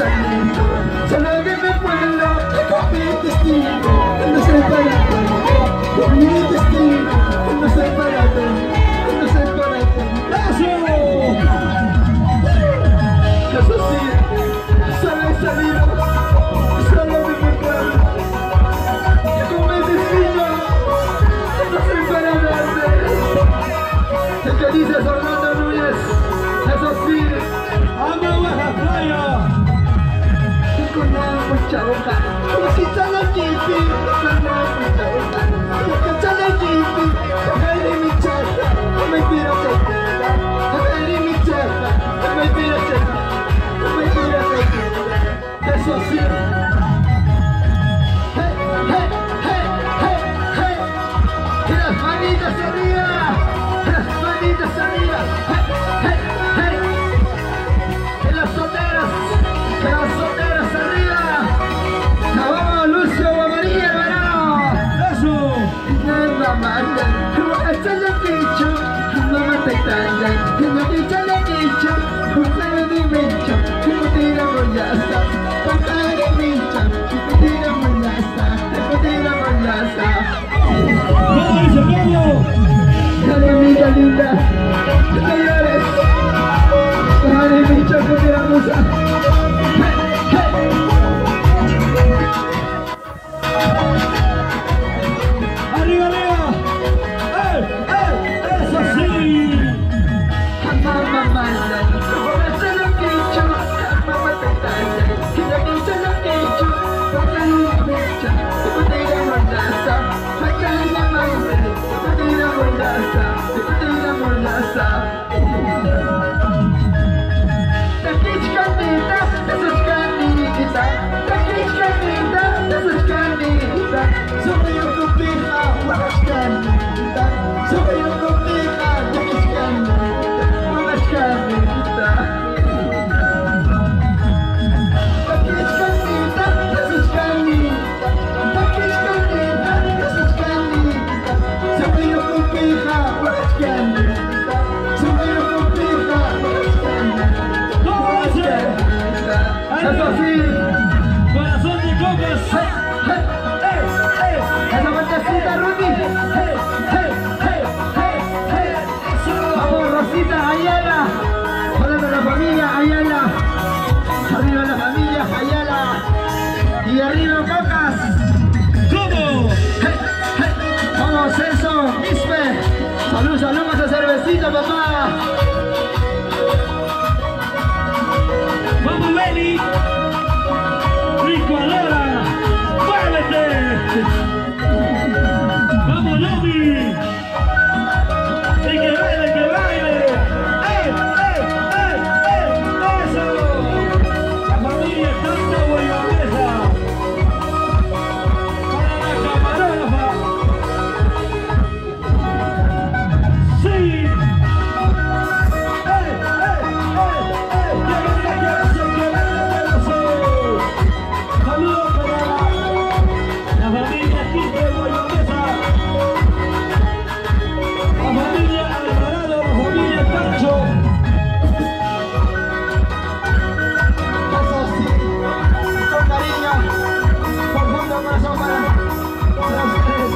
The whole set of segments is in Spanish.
salito, solo que me puedo con mi destino, no soy para ti, con mi destino, no soy para ti, no soy para ti. ¡Eso sí! Solo he salido, solo me puedo con mi destino, no soy para verte. El que dice Orlando Núñez, eso sí. Con mucha boca, como si sale Jiffy, con mucha boca, como si sale Jiffy, Harry mi chapa, me tira cerquita, Harry mi chapa, me tira cerquita, me tira cerquita, eso sí. Hey, hey, hey, hey, hey, y las manitas arriba, las manitas arriba, hey, hey, hey, y las soteras arriba. ¡Vamos, Lucio Guamaría, hermano! ¡Eso! Nada más, como echar el bicho, no me te callan, que no te echan el bicho, juntale de bicho, que me tira mollaza, juntale de bicho, que me tira mollaza, que me tira mollaza. ¡Vamos, dice Pablo! Dale, amiga linda, no llores, dale, bicho, que tira mollaza. ¡Arriba, arriba! ¡Eso sí! Mamá mala, como me echa los bichos, mamá te talla, que no te echa los bichos, porque no me echa, que me tira mollaza, mañana madre, que me tira mollaza, que me tira mollaza. Takich candida, eso es candida, takich candida, eso es candida, sobre yo compleja, buenas candida, sobre yo compleja, takich candida, buenas candida. Takich candida, eso es candida, takich candida, eso es candida, sobre yo compleja, buenas candida, sobre yo compleja, buenas candida. ¡Eso sí! ¡Corazón de copas! ¡Esa vueltecita, Rudy! ¡Vamos, Rosita Ayala! ¡Hola la familia Ayala! ¡Arriba la familia Ayala! ¡Y arriba Cocas! ¿Cómo? ¡Vamos, eso! ¡Ispe! ¡Salud, salud, esa cervecita, papá! ¡Vamos, Beli! ¡Rico Alora! ¡Muévete! ¡Vamos, Lomi! ¡Y que baile, que baile! ¡Eso! La familia canta Guayabesa. Para la camarógrafa. ¡Sí! Saludos para la familia Quispe Guayabesa, la familia Alvarado, la familia Pancho. Eso sí, con cariño, por fondo corazón para ustedes.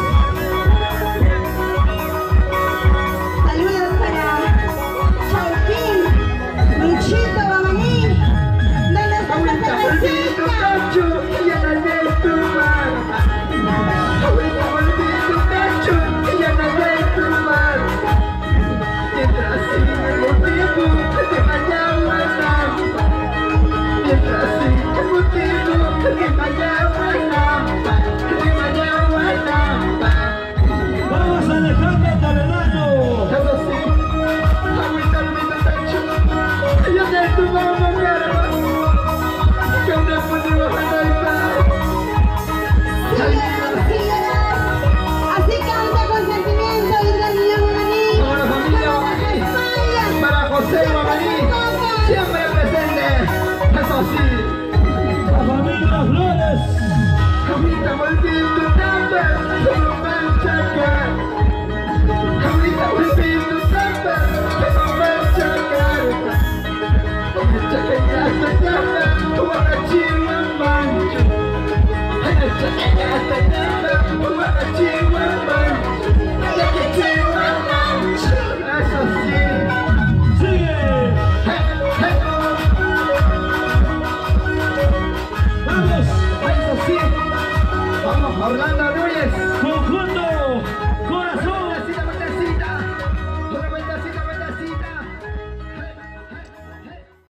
Saludos para Chauquín, Luchito, Bamaní, de los Ahorita volví tu pecho y ya no hay tu mano. Ahorita volví tu pecho y ya no hay tu mano. Mientras sigue el motivo que vaya buena. Mientras sigue el motivo que vaya buena. Que vaya buena. Vamos Alejandro Toledano. Eso sí, ahorita volví tu pecho y ya no hay tu mano, cara. Que una ponemos a bailar. Así canta con sentimiento y Daniel Bamaní. Para la familia Bamaní, para José Bamaní, siempre presente, eso sí. La familia Flores. Ahorita volví tu number, solo mancha acá. Ahorita volví tu number, solo mancha acá. Mancha que ya te llama. Wakati wa manju hanya